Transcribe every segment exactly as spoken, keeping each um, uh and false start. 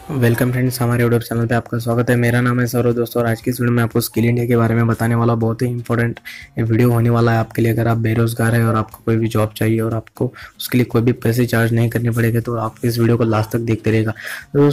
Welcome friends, हमारे YouTube channel पे आपका स्वागत है। मेरा नाम है सौरभ दोस्तों, और आज की इस वीडियो में आपको स्किल इंडिया के बारे में बताने वाला बहुत ही इंपॉर्टेंट वीडियो होने वाला है आपके लिए। अगर आप बेरोजगार हैं और आपको कोई भी जॉब चाहिए और आपको उसके लिए कोई भी पैसे चार्ज नहीं करने पड़ेंगे, तो आप इस वीडियो को लास्ट तक देखते रहेगा। तो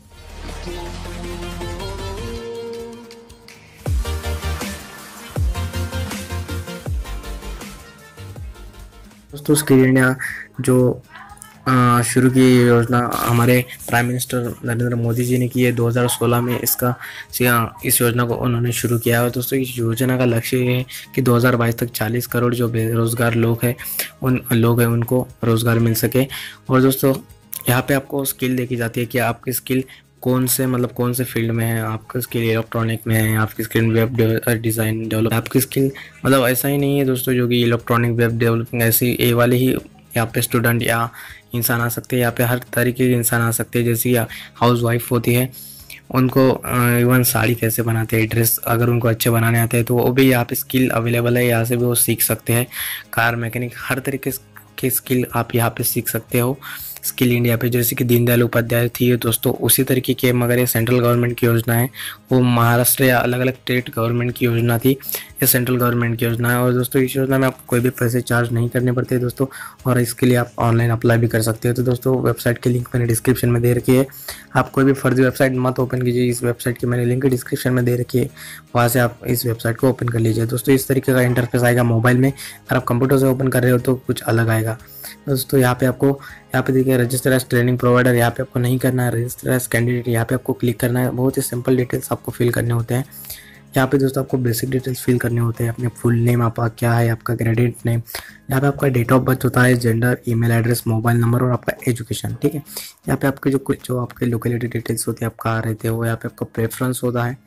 दोस्तों, स्किल इंडिया जो अ, शुरू की ये योजना हमारे प्राइम मिनिस्टर नरेंद्र मोदी जी ने की है दो हज़ार सोलह में। इसका इस योजना को उन्होंने शुरू किया है। दोस्तों, इस योजना का लक्ष्य ये है कि दो हज़ार बाईस तक चालीस करोड़ जो बेरोजगार लोग हैं उन लोग हैं उनको रोजगार मिल सके। और दोस्तों, यहाँ पे आपको स्किल देखी जाती है कि आपकी स्किल कौन से मतलब कौन से फील्ड में है। आपकी स्किल इलेक्ट्रॉनिक में है, आपकी स्किल वेब डिज़ाइन डेवलप, आपकी स्किल मतलब ऐसा ही नहीं है दोस्तों जो कि इलेक्ट्रॉनिक वेब डेवलपिंग ऐसी ए वाली ही यहाँ पे स्टूडेंट या इंसान आ सकते हैं। यहाँ पे हर तरीके के इंसान आ सकते हैं। जैसे हाउस वाइफ होती है, उनको इवन साड़ी कैसे बनाते हैं, ड्रेस अगर उनको अच्छे बनाने आते हैं तो वो भी यहाँ पे स्किल अवेलेबल है, यहाँ से भी वो सीख सकते हैं। कार मैकेनिक, हर तरीके की स्किल आप यहाँ पे सीख सकते हो स्किल इंडिया पे। जैसे कि दीनदयाल उपाध्याय थी दोस्तों, उसी तरीके के, मगर ये सेंट्रल गवर्नमेंट की योजना है। वो महाराष्ट्र या अलग अलग स्टेट गवर्नमेंट की योजना थी, ये सेंट्रल गवर्नमेंट की योजना है। और दोस्तों, इस योजना में आपको कोई भी पैसे चार्ज नहीं करने पड़ते दोस्तों, और इसके लिए आप ऑनलाइन अप्लाई भी कर सकते हैं। तो दोस्तों, वेबसाइट की लिंक मैंने डिस्क्रिप्शन में दे रखी है। आप कोई भी फर्जी वेबसाइट मत ओपन कीजिए, इस वेबसाइट की मैंने लिंक डिस्क्रिप्शन में दे रखी है, वहाँ से आप इस वेबसाइट को ओपन कर लीजिए। दोस्तों, इस तरीके का इंटरफेस आएगा मोबाइल में। अगर आप कंप्यूटर से ओपन कर रहे हो तो कुछ अलग आएगा। दोस्तों, यहाँ पे आपको यहाँ पे देखिए रजिस्टर एज ट्रेनिंग प्रोवाइडर, यहाँ पे आपको नहीं करना है। रजिस्टर एज कैंडिडेट, यहाँ पे आपको क्लिक करना है। बहुत ही सिंपल डिटेल्स आपको फिल करने होते हैं। यहाँ पे दोस्तों आपको बेसिक डिटेल्स फिल करने होते हैं। अपने फुल नेम आपका क्या है, आपका ग्रेजुएट नेम, यहाँ पे आपका डेट ऑफ बर्थ होता है, gender, email address, mobile number और आपका एजुकेशन। ठीक है, यहाँ पे आपके जो कुछ जो आपके लोकेलिटी डिटेल्स होती है, आप कहाँ रहते हो, यहाँ पे आपका प्रेफरेंस होता है,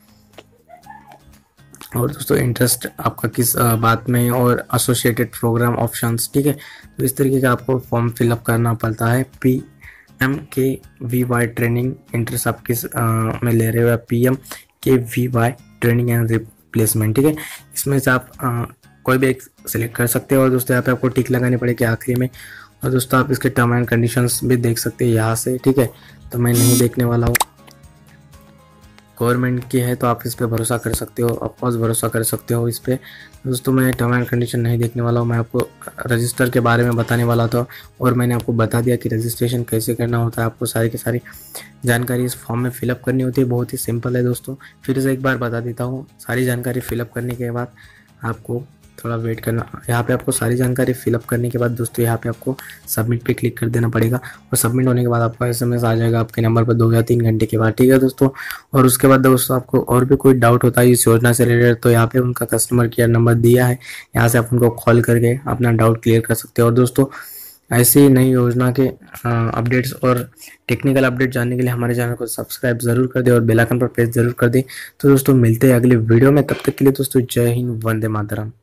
और दोस्तों इंटरेस्ट आपका किस बात में, और एसोसिएटेड प्रोग्राम ऑप्शंस। ठीक है, तो इस तरीके का आपको फॉर्म फिलअप करना पड़ता है। P M K V Y training, interest आप किस आ, में ले रहे हो, P M K V Y training and replacement. ठीक है, इसमें से आप आ, कोई भी एक सिलेक्ट कर सकते हो। और दोस्तों, यहाँ पे आपको टिक लगानी पड़ेगी आखिरी में। और दोस्तों, आप इसके टर्म एंड कंडीशंस भी देख सकते हैं यहाँ से। ठीक है, तो मैं नहीं देखने वाला हूँ। गवर्नमेंट की है तो आप इस पर भरोसा कर सकते हो, ऑफकोर्स भरोसा कर सकते हो इस पर। दोस्तों, मैं टर्म एंड कंडीशन नहीं देखने वाला हूँ। मैं आपको रजिस्टर के बारे में बताने वाला था, और मैंने आपको बता दिया कि रजिस्ट्रेशन कैसे करना होता है। आपको सारी की सारी जानकारी इस फॉर्म में फिलअप करनी होती है। बहुत ही सिंपल है दोस्तों, फिर से एक बार बता देता हूँ। सारी जानकारी फिलअप करने के बाद आपको थोड़ा वेट करना। यहाँ पे आपको सारी जानकारी फिलअप करने के बाद दोस्तों यहाँ पे आपको सबमिट पे क्लिक कर देना पड़ेगा, और सबमिट होने के बाद आपका एसएमएस आ जाएगा आपके नंबर पर दो या तीन घंटे के बाद। ठीक है दोस्तों, और उसके बाद दोस्तों आपको और भी कोई डाउट होता है इस योजना से रिलेटेड, तो यहाँ पे उनका कस्टमर केयर नंबर दिया है, यहाँ से आप उनको कॉल करके अपना डाउट क्लियर कर सकते हो। और दोस्तों, ऐसी नई योजना के अपडेट्स और टेक्निकल अपडेट जानने के लिए हमारे चैनल को सब्सक्राइब जरूर कर दे और बेल आइकन पर प्रेस जरूर कर दे। तो दोस्तों, मिलते हैं अगले वीडियो में, तब तक के लिए दोस्तों जय हिंद, वंदे मातरम।